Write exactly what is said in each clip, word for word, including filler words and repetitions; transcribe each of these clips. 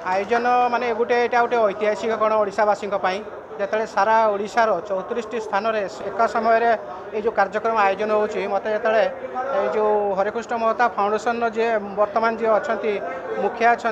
आयोजन माने गोटे यहाँ गोटे ऐतिहासिक कौन ओडावासी जिते सारा ओडार चौतीस स्थान में एक समय ये जो कार्यक्रम आयोजन होती मत जो जो हरेकृष्ण महता फाउंडेशन जी बर्तमान जी अच्छा मुखिया अच्छा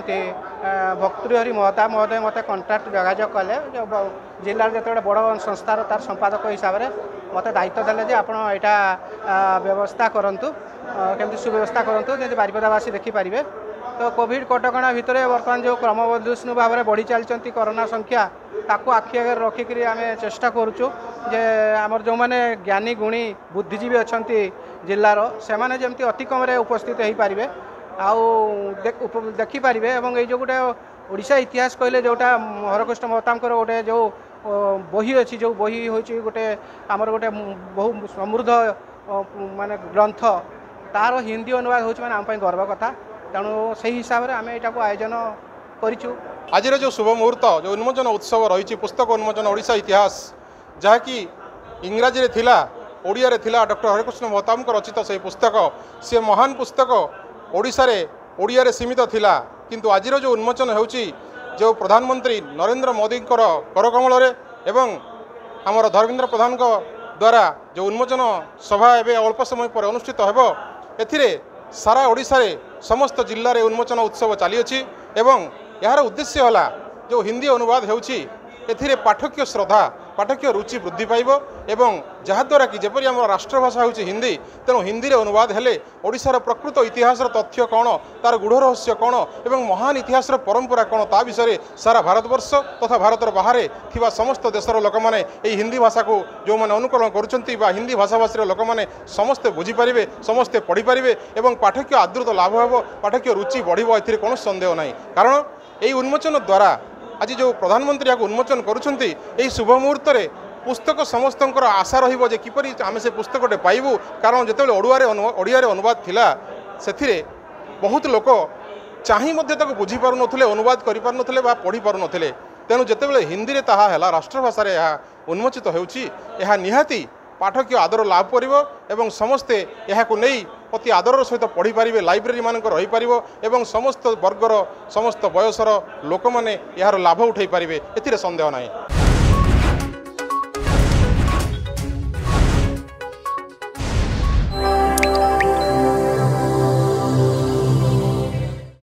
भक्तृहरि महता महोदय मत कंटाक्ट जोगाजोग कले जिले जो बड़ संस्थार तार संपादक हिसाब से मत दायित्व देले जे आपण यहाँ व्यवस्था करूँ केमती सुव्यवस्था करूँ जमी बारिपदावासी देखिपारे। तो कोविड कटकणा भितर बर्तमान जो क्रमवर्धमान भाव में बढ़ी चलती कोरोना संख्या ताकू आखि आगे रखिक आम चेष्टा करुचु जे आमर जो मैंने ज्ञानी गुणी बुद्धिजीवी अच्छा जिलार से माने जमती अति कम उपस्थित हो पारे आउ देखिपारे और ये जो गोटे ओडिशा इतिहास कहले जोटा हरकृष्ण महतांकर गोटे जो बही अच्छी जो बही हो गोटे आमर गोटे बहु समृद्ध माने ग्रंथ तार हिंदी अनुवाद हो आम गर्व कथा तेणु से हिसाब से आम यहाँ आयोजन करूँ। आज जो शुभ मुहूर्त जो उन्मोचन उत्सव रही पुस्तक उन्मोचन ओडिशा इतिहास जहाँकि इंग्राजी थिला ओडिया रे थिला डॉक्टर हरकृष्ण महताब रचित से पुस्तक सी महान पुस्तक ओडिशा रे ओडिया रे सीमित थिला किंतु आज जो उन्मोचन होउची जो प्रधानमंत्री नरेंद्र मोदी करकमल एवं आमर धर्मेंद्र प्रधान द्वारा जो उन्मोचन सभा एवं अल्प समय पर अनुष्ठित होब एथिरे सारा ओडिशा रे समस्त जिले में उन्मोचन उत्सव चली अछि एवं यार उद्देश्य है जो हिंदी अनुवाद होउछि एथिरे पाठक्य श्रद्धा पाठक्य रुचि वृद्धि पाइब एवं जहाद्वारा कि जपरी आम राष्ट्रभाषा होउछि हिंदी तेणु हिंदी रे अनुवाद हेले ओडिशार प्रकृत इतिहास तथ्य कौन तार गूढ़ रहस्य कौन एवं महान इतिहास परंपरा कौन ता विषय सारा भारतवर्ष तथा भारतर बाहर थिबा समस्त देशर लोक मैंने यही हिंदी भाषा को जो मैंने अनुकरण करुछंती बा हिंदी भाषाभाषी लोक मैंने समस्ते बुझीपारे समस्ते पढ़ीपारे एवं पाठक्य आदृत लाभ हो पाठक्य रुचि बढ़िबो एथिरे कौन संदेह नहीं कारण यही उन्मोचन द्वारा आज जो प्रधानमंत्री यहाँ उन्मोचन करुछंती यही शुभ मुहूर्त में पुस्तक समस्त आशा रहिबो जे किपरि आमे से पुस्तकटे पाइबू कारण जेतेबेले ओडुआरे ओडियारे अनुवाद थिला सेथिरे बहुत लोक चाहि मध्ये ताको बुझी पारु नथिले अनुवाद करि पारु नथिले बा पढ़ी पारु नथिले तेणु जेतेबेले हिंदी रे ताहा हैला राष्ट्रभाषा रे यह उन्मोचित होउची यह निहाती पाठक्य आदर लाभ करिवो एवं समस्ते यहाकू नहीं अति आदर सहित पढ़ी पारिबे लाइब्रेरी मानक रही पारिबो एवं समस्त वर्गर समस्त बयसर लोक माने यार लाभ उठाई पारिबे एथिरे संदेह नाही।